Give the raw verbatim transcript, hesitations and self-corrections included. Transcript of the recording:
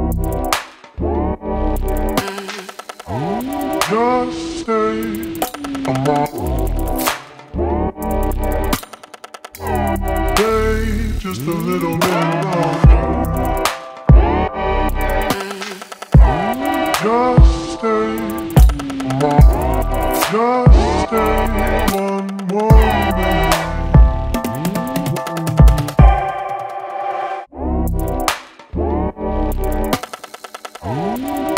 Just stay a moment. Stay just a little bit longer. Just stay a moment. Just stay one more minute. Oh,